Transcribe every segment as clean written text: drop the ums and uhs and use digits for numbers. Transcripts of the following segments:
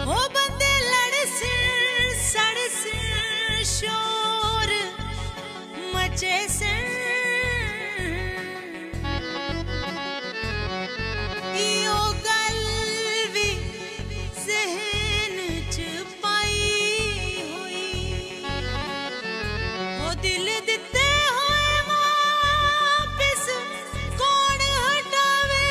हो बंदे लड़ सिर सड़ सिर शोर मचे सिर यो गल भी ज़हन च पाई हुई हो दिल दिते होए वापिस कौन हटावे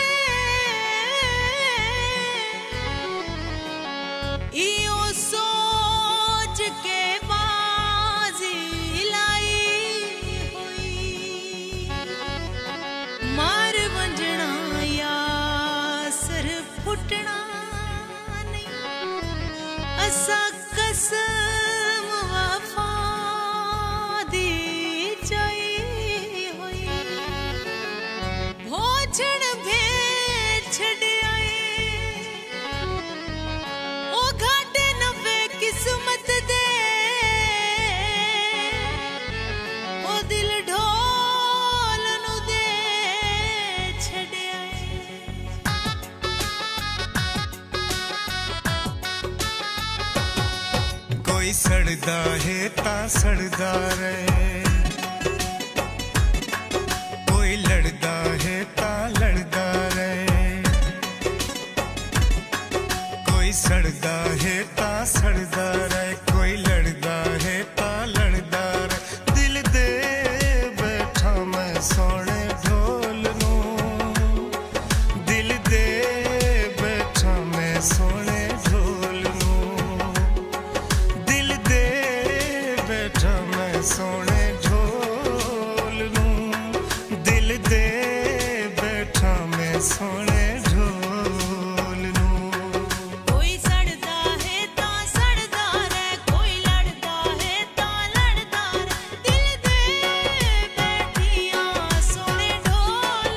यो सोच के बाजी लाई हुई मार वंजना या सर फुटना नहीं असा कसम वफा दी जाई हुई भोजन भेज छड़ आए ओ घाटे नवे किस्मत दे ओ दिल ढोल नु दे छड़ आए कोई सड़दा है ता सड़दा रहे कोई लड़दा है ता लड़दा रहे कोई सड़दा है ता सड़दा रहे कोई लड़दा है ता लड़दा रहे दिल दे बैठा मैं सोने ढोल नू दिल दे बैठा मैं सोने ढोल नू दिल दे बैठा मैं सोने ढोल नू दिल दे बैठा मैं सोने ढोल नू कोई सड़दा है ता सड़दा रे कोई लड़दा है ता लड़दा रे दिल दे बैठिया सोने ढोल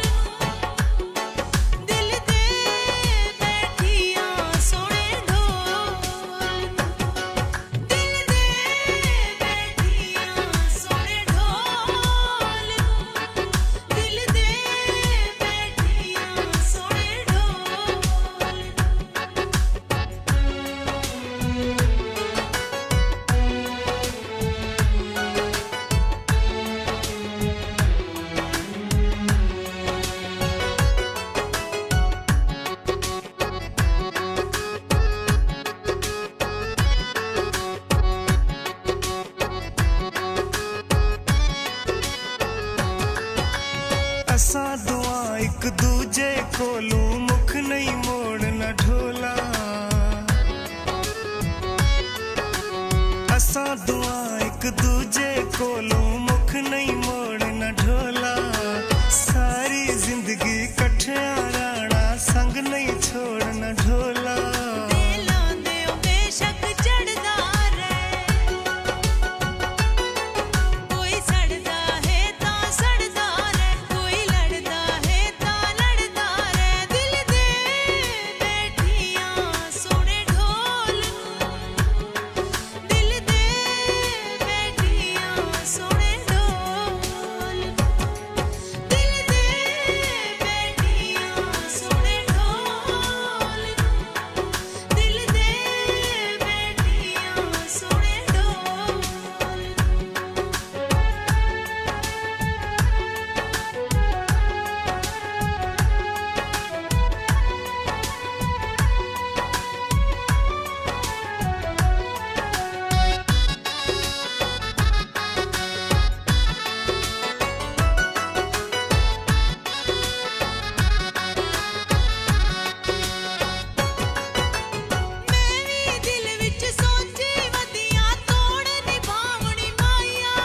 दिल दे बैठिया सोने ढोल दिल दे बैठिया सोने ढोल दिल दे बैठिया सोने असा दुआ एक दूजे कोलू मुख नहीं मोड़ना ढोला असा दुआ एक दूजे कोलू मुख नहीं मोड़ना ढोला सारी जिंदगी कठिया राणा संग नहीं छोड़ना ढोला दिलां दे बेशक चढ़दा रे कोई सड़दा है ता सड़दा रे कोई लड़दा है ता लड़दा रे दिल दे बैठिया सोने ढोल दिल दे बैठिया सोने ढोल दिल दे बैठिया सोने ढोल दिल दे बैठिया सोने ढोल मैं भी दिल विच सोची वदियां तोड़ निभावनी माया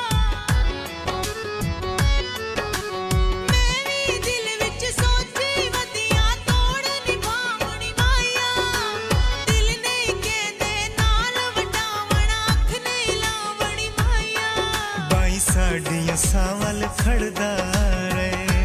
मैं भी दिल विच सोची वदियां तोड़ निभावनी माया दिल नहीं कहंदे नाल वटावना अख नहीं लावनी माया बाई साडियां सावल खड़दा रहे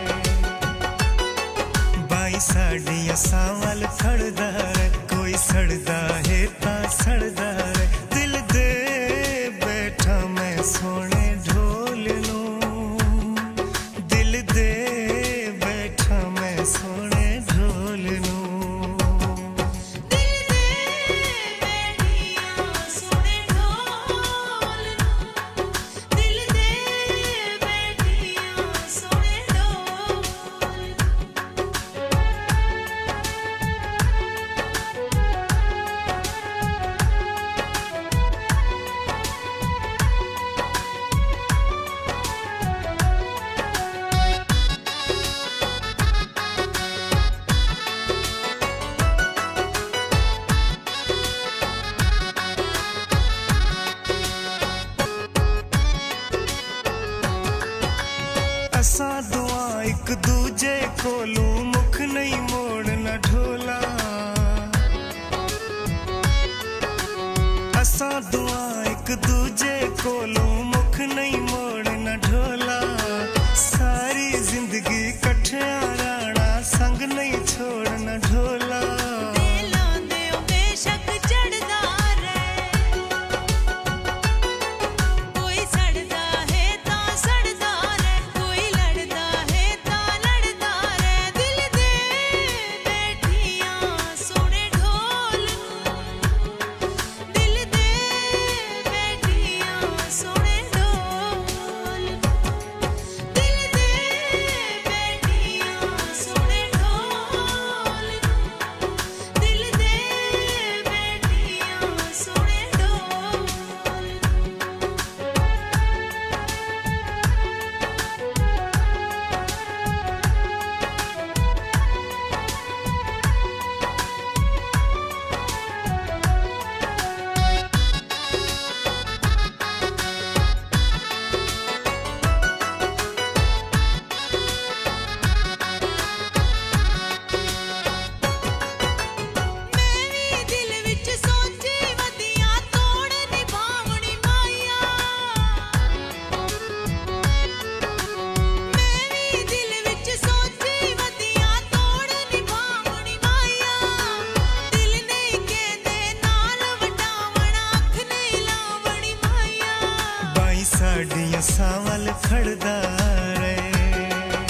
बाई साडियां सावल खड़दा रहे कोई सड़दा है ता सड़दा रहे दिल दे बैठा मैं सोने ढोल नू दिल दे बैठा मैं सोने ढोल नू दिल दे कोलों मुख नहीं मोड़ना ढोला सारी जिंदगी कठिया राणा संग नहीं छोड़ना ढोला दिलों दे बेशक चढ़दा रहे कोई सड़दा है तां सड़दा रहे कोई लड़दा है तां लड़दा रहे दिल दे बैठियां सोने ढोल दिल दे बैठियां सोने ढोल दिल दे बैठियां सोने ढोल दिल दे बैठियां सोने ढोल मैं भी दिल विच सोची वदियां तोड़ निभावणी माया मैं भी दिल विच सोची वदियां तोड़ निभावणी माया दिल नहीं कहंदे नाल वटावण अख नहीं लावणी माया बाई साडियां सावल खड़दा रहे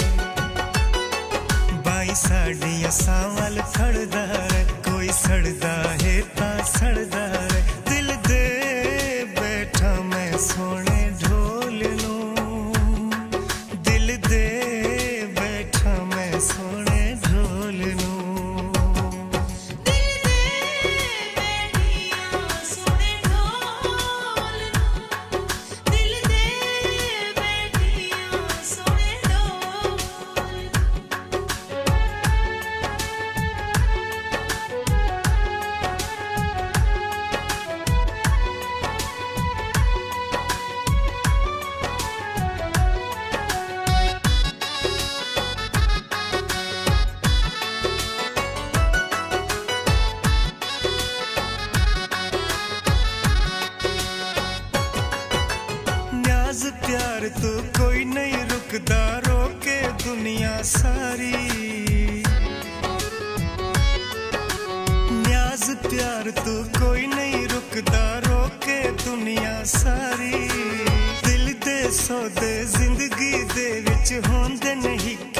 बाई साडियां सावल खड़दा रहे कोई सड़दा है तां सड़दा रहे दिल दे बैठा मैं सोने ढोल नूं दिल दे बैठा मैं सोने ढोल नूं दिल दे बैठियां सोने ढोल दिल दे बैठियां सोने ढोल न्याज प्यार तो कोई नहीं रुकदा रोके दुनिया सारी न्याज प्यार तो कोई नहीं रुकदा रोके दुनिया सारी दिल दे सौदे जिंदगी दे विच होंदे नहीं